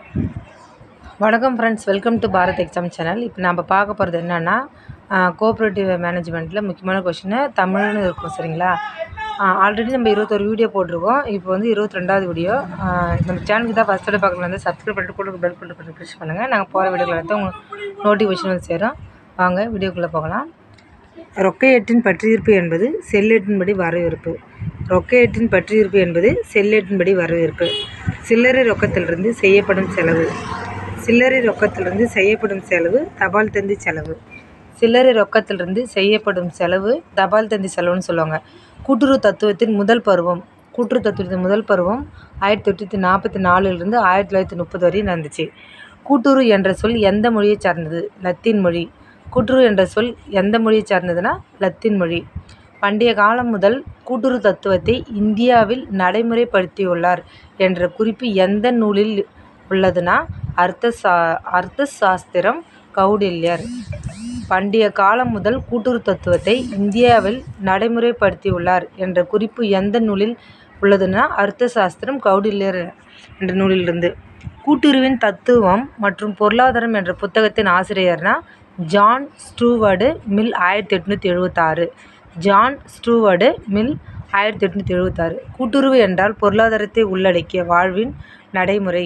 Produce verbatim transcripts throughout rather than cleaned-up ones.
வணக்கம் friends, welcome to Bharat exam channel. இப்போ நம்ம பார்க்க போகிறது என்னென்னா, கோஆப்ரேட்டிவ் மேனேஜ்மெண்ட்டில் முக்கியமான கொஷினு தமிழ்னு இருக்கும். சரிங்களா? ஆல்ரெடி நம்ம இருபத்தொரு வீடியோ போட்டிருக்கோம். இப்போ வந்து இருபத்தி ரெண்டாவது வீடியோ. நம்ம சேனலுக்கு தான் ஃபஸ்ட் டே பார்க்கலாம் வந்து சப்ஸ்கிரைப் பண்ணிட்டு கூட பெல் பட்டன் பண்ணி ப்ரெஸ் பண்ணுங்கள். நாங்கள் போகிற வீடியோவில் எடுத்து உங்களுக்கு நோட்டிஃபிகேஷன் வந்து சேரும். வாங்க வீடியோக்குள்ளே போகலாம். ரொக்கையேட்டின் பற்றியிருப்பு என்பது செல்லேட்டின்படி வரவிருப்பு. ரொக்கையேட்டின் பற்றியிருப்பு என்பது செல்லேட்டின்படி வரவிருப்பு. சில்லறை ரொக்கத்திலிருந்து செய்யப்படும் செலவு. சில்லறை ரொக்கத்திலிருந்து செய்யப்படும் செலவு தபால் தந்தி செலவு. சில்லறை ரொக்கத்திலிருந்து செய்யப்படும் செலவு தபால் தந்தி செலவுன்னு சொல்லுவாங்க. கூட்டுறவு தத்துவத்தின் முதல் பருவம் கூட்டுறவு தத்துவத்தின் முதல் பருவம் ஆயிரத்தி தொள்ளாயிரத்தி நாற்பத்தி நாலுலேருந்து ஆயிரத்தி தொள்ளாயிரத்தி முப்பது வரையும் நடந்துச்சு. கூட்டுறவு என்ற சொல் எந்த மொழியை சார்ந்தது? லத்தீன் மொழி. கூட்டுறவு என்ற சொல் எந்த மொழியை சார்ந்ததுன்னா லத்தீன் மொழி. பண்டைய காலம் முதல் கூட்டுறவு தத்துவத்தை இந்தியாவில் நடைமுறைப்படுத்தியுள்ளார் என்ற குறிப்பு எந்த நூலில் உள்ளதுன்னா அர்த்த சா அர்த்த சாஸ்திரம் கௌடில்யர். பண்டைய காலம் முதல் கூட்டுறவு தத்துவத்தை இந்தியாவில் நடைமுறைப்படுத்தியுள்ளார் என்ற குறிப்பு எந்த நூலில் உள்ளதுன்னா அர்த்த சாஸ்திரம் கௌடில்யர் என்ற நூலிலிருந்து. கூட்டுறவின் தத்துவம் மற்றும் பொருளாதாரம் என்ற புத்தகத்தின் ஆசிரியர்னா ஜான் ஸ்டூவர்டு மில் ஆயிரத்தி எட்நூற்றி எழுபத்தாறு. ஜான் ஸ்டூவர்டு மில் ஆயிரத்தி எட்நூற்றி எழுபத்தாறு. கூட்டுறவு என்றால் பொருளாதாரத்தை உள்ளடக்கிய வாழ்வின் நடைமுறை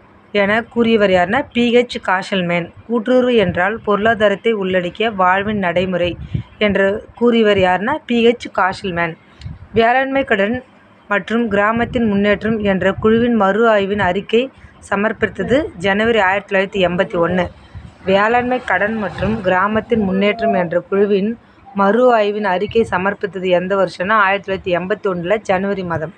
என கூறியவர் யாருன்னா பிஹெச் காஷல்மேன். கூட்டுறவு என்றால் பொருளாதாரத்தை உள்ளடக்கிய வாழ்வின் நடைமுறை என்று கூறியவர் யாருன்னா பிஹெச் காஷல்மேன். வேளாண்மை கடன் மற்றும் கிராமத்தின் முன்னேற்றம் என்ற குழுவின் மறு ஆய்வின் அறிக்கை சமர்ப்பித்தது ஜனவரி ஆயிரத்தி தொள்ளாயிரத்தி எண்பத்தி ஒன்று. வேளாண்மை கடன் மற்றும் கிராமத்தின் முன்னேற்றம் என்ற குழுவின் மறு ஆய்வின் அறிக்கை சமர்ப்பித்தது எந்த வருஷம்னா ஆயிரத்தி தொள்ளாயிரத்தி எண்பத்தி ஒன்றில் ஜனவரி மாதம்.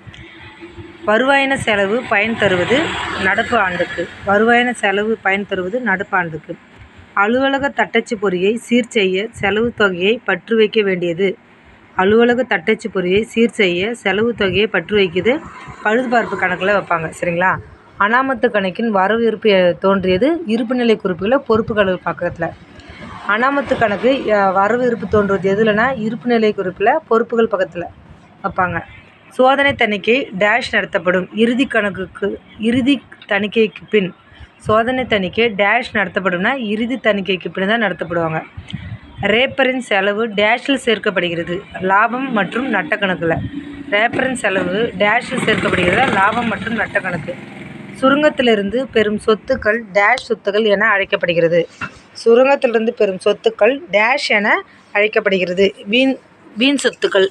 வருவாயின செலவு பயன் தருவது நடப்பு ஆண்டுக்கு. வருவாயின செலவு பயன் தருவது நடப்பு ஆண்டுக்கு. அலுவலக தட்டச்சு பொறியை சீர் செய்ய செலவு தொகையை பற்று வைக்க வேண்டியது. அலுவலக தட்டச்சு பொறியை சீர் செய்ய செலவு தொகையை பற்று வைக்கிறது பழுதுபார்ப்பு கணக்கில் வைப்பாங்க. சரிங்களா? அனாமத்து கணக்கின் வரவு இருப்பு தோன்றியது இருப்புநிலை குறிப்புகளை பொறுப்புகள் பக்கத்தில். அனாமத்து கணக்கு வரவு இருப்பு தோன்றுவது எதுலனா இருப்புநிலை குறிப்பில் பொறுப்புகள் பக்கத்தில் வைப்பாங்க. சோதனை தணிக்கை டேஷ் நடத்தப்படும். இறுதி கணக்குக்கு இறுதி தணிக்கைக்கு பின் சோதனை தணிக்கை டேஷ் நடத்தப்படும்னா இறுதி தணிக்கைக்கு பின் தான் நடத்தப்படுவாங்க. ரேப்பரின் செலவு டேஷில் சேர்க்கப்படுகிறது. லாபம் மற்றும் நட்ட கணக்கில். ரேப்பரின் செலவு டேஷில் சேர்க்கப்படுகிறது. லாபம் மற்றும் நட்ட கணக்கு. சுரங்கத்திலிருந்து பெறும் சொத்துக்கள் டேஷ் சொத்துக்கள் என அழைக்கப்படுகிறது. சுரங்கத்திலிருந்து பெறும் சொத்துக்கள் டேஷ் என அழைக்கப்படுகிறது. வீண் வீண் சொத்துக்கள்.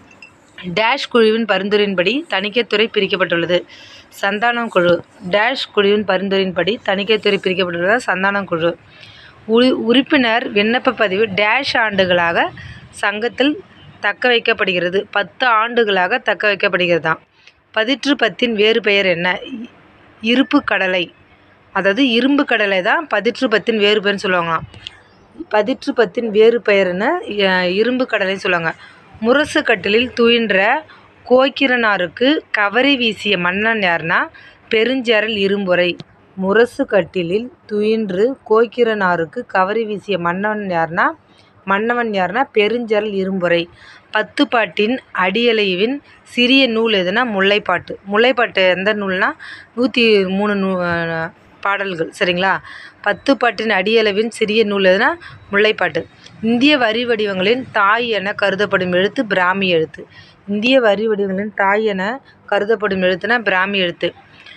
டேஷ் குழுவின் பரிந்துரையின்படி தணிக்கைத்துறை பிரிக்கப்பட்டுள்ளது. சந்தானம் குழு. டேஷ் குழுவின் பரிந்துரையின்படி தணிக்கைத்துறை பிரிக்கப்பட்டுள்ளது. சந்தானம் குழு. உ உறுப்பினர் விண்ணப்ப பதிவு டேஷ் ஆண்டுகளாக சங்கத்தில் தக்க வைக்கப்படுகிறது. பத்து ஆண்டுகளாக தக்க வைக்கப்படுகிறதாம். பதிற்று பத்தின் வேறு பெயர் என்ன? இருப்பு கடலை. அதாவது இரும்பு கடலை தான் பதிற்று பத்தின் வேறு பெயர்னு சொல்லுவாங்களாம். பதிற்று பத்தின் வேறு பெயர்னு இரும்பு கடலைன்னு சொல்லுவாங்க. முரசு கட்டிலில் துயின்ற கோக்கிரனாருக்கு கவரி வீசிய மன்னன் யாருன்னா பெருஞ்சேரல் இரும்பொறை. முரசு கட்டிலில் துயின்று கோக்கிரனாருக்கு கவரி வீசிய மன்னன் யாருன்னா மன்னவன் யாருன்னா பெருஞ்சேரல் இரும்பொறை. பத்து பாட்டின் அடியலைவின் சிறிய நூல் எதுனா முல்லைப்பாட்டு. முல்லைப்பாட்டு எந்த நூல்னா நூற்றி மூணு நூ பாடல்கள். சரிங்களா? பத்து பாட்டின் அடியளவின் சிறிய நூல் எதுனா முல்லைப்பாட்டு. இந்திய வரி வடிவங்களின் தாய் என கருதப்படும் எழுத்து பிராமி எழுத்து. இந்திய வரி வடிவங்களின் தாய் என கருதப்படும் எழுத்துனா பிராமி எழுத்து.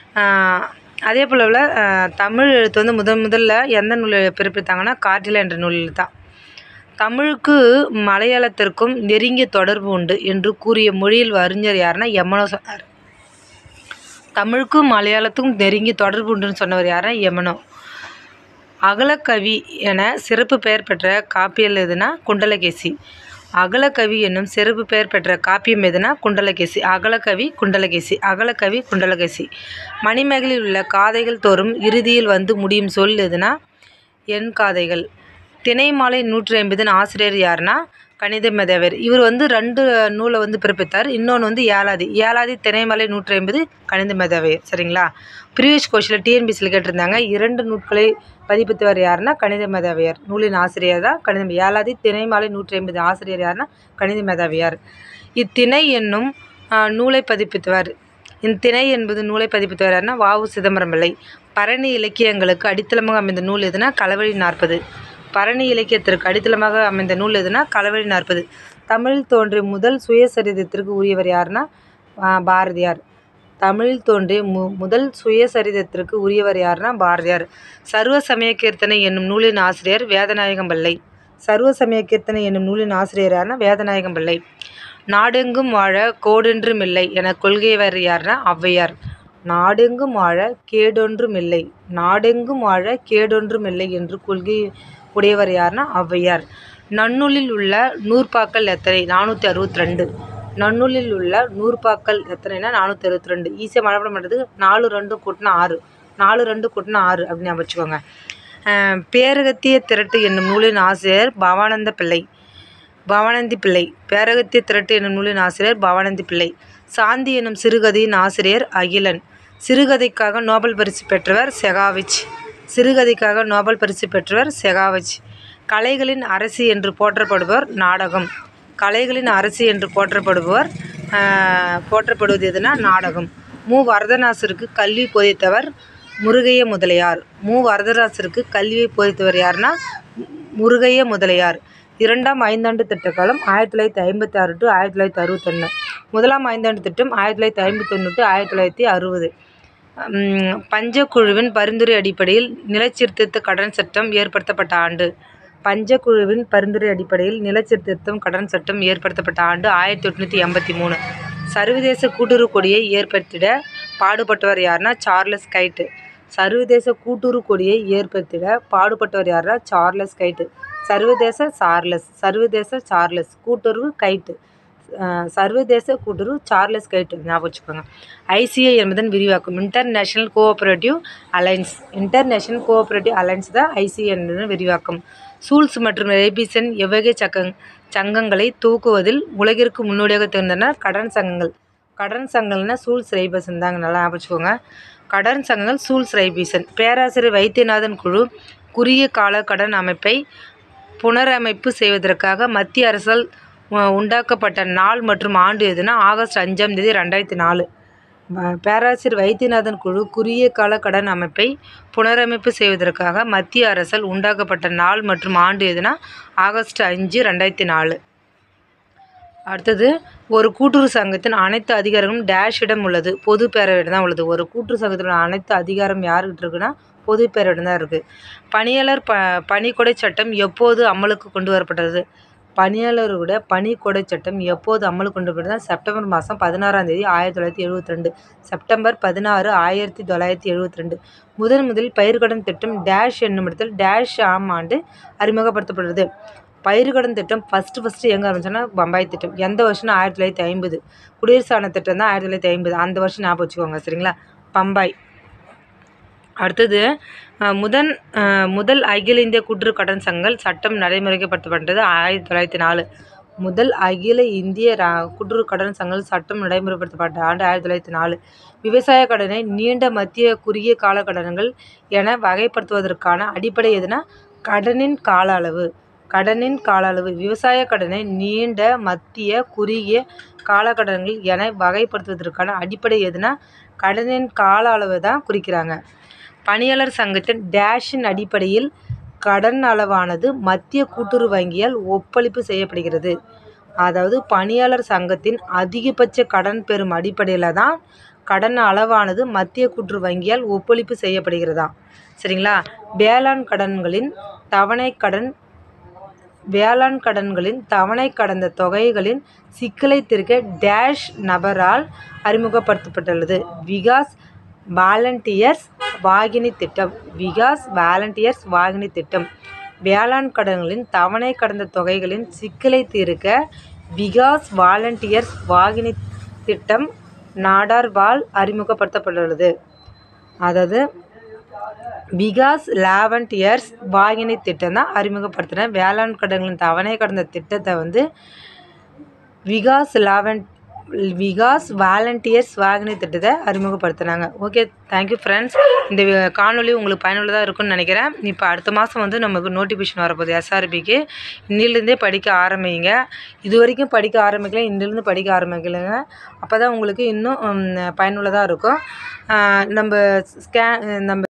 அதே போல் தமிழ் எழுத்து வந்து முதன் முதல்ல எந்த நூல் பிறப்பித்தாங்கன்னா காட்டில என்ற நூலில் தான். தமிழுக்கு மலையாளத்திற்கும் நெருங்கிய தொடர்பு உண்டு என்று கூறிய மொழியில் அறிஞர் யாருன்னா எமனோ சொன்னார். தமிழுக்கும் மலையாளத்துக்கும் நெருங்கிய தொடர்பு உண்டுன்னு சொன்னவர் யாருன்னா எமனோ. அகலக்கவி என சிறப்பு பெயர் பெற்ற காப்பியம் எதுனா குண்டலகேசி. அகலக்கவி என்னும் சிறப்பு பெயர் பெற்ற காப்பியம் எதுனா குண்டலகேசி. அகலக்கவி குண்டலகேசி. அகலக்கவி குண்டலகேசி. மணிமேகலையில் உள்ள காதைகள் தோறும் இறுதியில் வந்து முடியும் சொல் எதுனா என் காதைகள். திணைமாலை நூற்றி ஐம்பதின் ஆசிரியர் யாருன்னா கணித மேதாவியர். இவர் வந்து ரெண்டு நூலை வந்து பிறப்பித்தார். இன்னொன்று வந்து ஏழாதி ஏழாதி திணைமலை நூற்றி ஐம்பது கணித மேதாவியர். சரிங்களா? ப்ரீவியஸ் கொஸ்டினில் டிஎன்பிசியில் கேட்டிருந்தாங்க. இரண்டு நூட்களை பதிப்பித்தவர் யாருன்னா கணித மேதாவியர். நூலின் ஆசிரியர் தான் கணித ஏழாதி திணைமாலை நூற்றி ஐம்பது ஆசிரியர் யாருன்னா கணித மேதாவியார். இத்திணை என்னும் நூலை பதிப்பித்தவர் இந்த திணை என்பது நூலை பதிப்பித்தவர் யாருன்னா வ உ சிதம்பரம் பிள்ளை. பரணி இலக்கியங்களுக்கு அடித்தளமாக அமைந்த நூல் எதுனா களவழி நாற்பது. பரணி இலக்கியத்திற்கு அடித்தளமாக அமைந்த நூல் எதுனா களவழி நாற்பது. தமிழில் தோன்றிய முதல் சுயசரிதத்திற்கு உரியவர் யாருன்னா பாரதியார். தமிழில் தோன்றிய மு முதல் சுயசரிதத்திற்கு உரியவர் யாருன்னா பாரதியார். சர்வ சமய கீர்த்தனை என்னும் நூலின் ஆசிரியர் வேதநாயகம் பிள்ளை. சர்வ சமய கீர்த்தனை என்னும் நூலின் ஆசிரியர் யாருன்னா வேதநாயகம் பிள்ளை. நாடெங்கும் வாழ கோடொன்றும் இல்லை என கொள்கைவர் யாருன்னா ஔவையார். நாடெங்கும் வாழ கேடொன்றும் இல்லை நாடெங்கும் வாழ கேடொன்றும் இல்லை என்று கொள்கை உடையவர் யாருன்னா ஔவையார். நன்னூலில் உள்ள நூற்பாக்கள் எத்தனை? நானூற்றி அறுபத்தி ரெண்டு. நன்னூலில் உள்ள நூற்பாக்கள் எத்தனைனா நானூற்றி அறுபத்தி ரெண்டு. ஈஸியாக மனப்பாடம் பண்ணுறதுக்கு நாலு ரெண்டு கூட்டினா ஆறு நாலு ரெண்டு கூட்டினா ஆறு அப்படின்னு ஞாபகம் வச்சுக்கோங்க. பேரகத்திய திரட்டு என்னும் நூலின் ஆசிரியர் பவானந்த பிள்ளை. பவானந்தி பிள்ளை. பேரகத்திய திரட்டு என்னும் நூலின் ஆசிரியர் பவானந்தி பிள்ளை. சாந்தி என்னும் சிறுகதையின் ஆசிரியர் அகிலன். சிறுகதைக்காக நோபல் பரிசு பெற்றவர் செகாவிச். சிறுகதைக்காக நோபல் பரிசு பெற்றவர் செகாவிச். கலைகளின் அரசி என்று போற்றப்படுபவர் நாடகம். கலைகளின் அரசி என்று போற்றப்படுபவர் போற்றப்படுவது எதுனா நாடகம். மு வரதராசருக்கு கல்வி போதித்தவர் முருகைய முதலியார். மு வரதராசருக்கு கல்வியை போதித்தவர் யாருன்னா முருகைய முதலியார். இரண்டாம் ஐந்தாண்டு திட்ட காலம் ஆயிரத்தி தொள்ளாயிரத்தி ஐம்பத்தி ஆறு டு ஆயிரத்தி தொள்ளாயிரத்தி அறுபத்தொன்று. முதலாம் ஐந்தாண்டு திட்டம் ஆயிரத்தி தொள்ளாயிரத்தி ஐம்பத்தொன்று டு ஆயிரத்தி தொள்ளாயிரத்தி அறுபது. பஞ்சக்குழுவின் பரிந்துரை அடிப்படையில் நிலச்சீர்திருத்த கடன் சட்டம் ஏற்படுத்தப்பட்ட ஆண்டு. பஞ்சக்குழுவின் பரிந்துரை அடிப்படையில் நிலச்சீர்திருத்தம் கடன் சட்டம் ஏற்படுத்தப்பட்ட ஆண்டு ஆயிரத்தி எட்நூற்றி எண்பத்தி மூணு. சர்வதேச கூட்டுறவு கொடியை ஏற்படுத்திட பாடுபட்டவர் யாருன்னா சார்லஸ் கைட்டு. சர்வதேச கூட்டுறவு கொடியை ஏற்படுத்திட பாடுபட்டவர் யாருன்னா சார்லஸ் கைட்டு. சர்வதேச சார்லஸ் சர்வதேச சார்லஸ் கூட்டுறவு கைட்டு சர்வதேச கூட்டுறவு சார்லஸ் கைட்டு ஞாபகம் வச்சுக்கோங்க. ஐசிஏ என்பதன் விரிவாக்கம் international cooperative alliance. International cooperative alliance தான் ஐசிஏ என்பதன் விரிவாக்கம். சூல்ஸ் மற்றும் ரேபிசன் எவ்வகை சக்கங் சங்கங்களை துவக்குவதில் உலகிற்கு முன்னோடியாக திகழ்ந்தன கடன் சங்கங்கள். கடன் சங்கங்கள்னா சூல்ஸ் ரேபிசன் தாங்க, நல்லா ஞாபகம் வச்சுக்கோங்க. கடன் சங்கங்கள் சூல்ஸ் ரேபிசன். பேராசிரியர் வைத்தியநாதன் குழு குறுகிய கால கடன் அமைப்பை புனரமைப்பு செய்வதற்காக மத்திய அரசால் உண்டாக்கப்பட்ட நாள் மற்றும் ஆண்டு எதுனா ஆகஸ்ட் அஞ்சாம் தேதி ரெண்டாயிரத்தி நாலு. பேராசிரியர் வைத்தியநாதன் குழு குறுகிய கால கடன் அமைப்பை புனரமைப்பு செய்வதற்காக மத்திய அரசால் உண்டாக்கப்பட்ட நாள் மற்றும் ஆண்டு எதுனா ஆகஸ்ட் அஞ்சு ரெண்டாயிரத்தி நாலு. அடுத்தது, ஒரு கூட்டுறவு சங்கத்தின் அனைத்து அதிகாரங்களும் டேஷிடம் உள்ளது? பொது பேரவையிடம் தான் உள்ளது. ஒரு கூட்டுறவு சங்கத்தின் அனைத்து அதிகாரம் யாருக்கிட்ட இருக்குன்னா பொது பேரவையிடம் தான் இருக்குது. பணியாளர் ப பணிக்கொடை சட்டம் எப்போது அமலுக்கு கொண்டு வரப்பட்டது? பணியாளருடைய பணிக்கொடை சட்டம் எப்போது அமலுக்கு கொண்டு வரப்பட்டது? செப்டம்பர் மாதம் பதினாறாம் தேதி ஆயிரத்தி தொள்ளாயிரத்தி எழுபத்தி ரெண்டு செப்டம்பர் பதினாறு ஆயிரத்தி தொள்ளாயிரத்தி எழுபத்தி ரெண்டு. முதன் முதலில் பயிர்க்கடன் திட்டம் டேஷ் என்னும் இடத்தில் டேஷ் ஆம் ஆண்டு அறிமுகப்படுத்தப்படுறது. பயிர்க்கடன் திட்டம் ஃபஸ்ட்டு ஃபஸ்ட்டு எங்கே ஆரம்பிச்சோன்னா பம்பாய் திட்டம். எந்த வருஷம்னா ஆயிரத்தி தொள்ளாயிரத்தி ஐம்பது. குடியரசான திட்டம் தான் ஆயிரத்தி தொள்ளாயிரத்தி ஐம்பது. அந்த வருஷம் ஞாபகம் வச்சுக்கோங்க, சரிங்களா? பம்பாய். அடுத்தது, முதன் முதல் அகில இந்திய கூட்டுறவு கடன் சங்கங்கள் சட்டம் நடைமுறைப்படுத்தப்பட்டது ஆயிரத்தி தொள்ளாயிரத்தி நாலு. முதல் அகில இந்திய கூட்டுறவு கடன் சங்கங்கள் சட்டம் நடைமுறைப்படுத்தப்பட்ட ஆண்டு ஆயிரத்தி தொள்ளாயிரத்தி நாலு. விவசாய கடனை நீண்ட மத்திய குறுகிய கால கடன்கள் என வகைப்படுத்துவதற்கான அடிப்படை எதுனா கடனின் கால அளவு. கடனின் கால அளவு. விவசாய கடனை நீண்ட மத்திய குறுகிய கால கடன்கள் என வகைப்படுத்துவதற்கான அடிப்படை எதுனா கடனின் கால அளவு தான் குறிக்கிறாங்க. பணியாளர் சங்கத்தின் டேஷின் அடிப்படையில் கடன் அளவானது மத்திய கூட்டுறவு வங்கியால் ஒப்பளிப்பு செய்யப்படுகிறது. அதாவது பணியாளர் சங்கத்தின் அதிகபட்ச கடன் பெறும் அடிப்படையில் தான் கடன் அளவானது மத்திய கூட்டுறவு வங்கியால் ஒப்பளிப்பு செய்யப்படுகிறதா, சரிங்களா? வேளாண் கடன்களின் தவணை கடன் வேளாண் கடன்களின் தவணை கடந்த தொகைகளின் சிக்கலை தீர்க்க டேஷ் நபரால் அறிமுகப்படுத்தப்பட்டுள்ளது. விகாஸ் வாலண்டியர்ஸ் வாகினி திட்டம். விகாஸ் வாலண்டியர்ஸ் வாகினி திட்டம். வேளாண் கடன்களின் தவணை கடந்த தொகைகளின் சிக்கலை தீர்க்க விகாஸ் வாலண்டியர்ஸ் வாகினி திட்டம் நாடார்வால் அறிமுகப்படுத்தப்பட்டுள்ளது. அதாவது விகாஸ் லாவண்டியர்ஸ் வாகினி திட்டம் தான் அறிமுகப்படுத்தின. வேளாண் கடன்களின் தவணை கடந்த திட்டத்தை வந்து விகாஸ் லாவன் விகாஸ் வாலண்டியர் ஸ்வாகினி திட்டத்தை அறிமுகப்படுத்தினாங்க. Okay, thank you friends. இந்த காணொலி உங்களுக்கு பயனுள்ளதாக இருக்கும்னு நினைக்கிறேன். இப்போ அடுத்த மாதம் வந்து நமக்கு நோட்டிஃபிகேஷன் வரப்போகுது எஸ்ஆர்பிக்கு. இன்னிலேருந்தே படிக்க ஆரம்பிங்க. இது வரைக்கும் படிக்க ஆரம்பிக்கல, இன்னிலேருந்து படிக்க ஆரம்பிக்கலைங்க. அப்போ தான் உங்களுக்கு இன்னும் பயனுள்ளதாக இருக்கும். நம்ம ஸ்கே நம்ம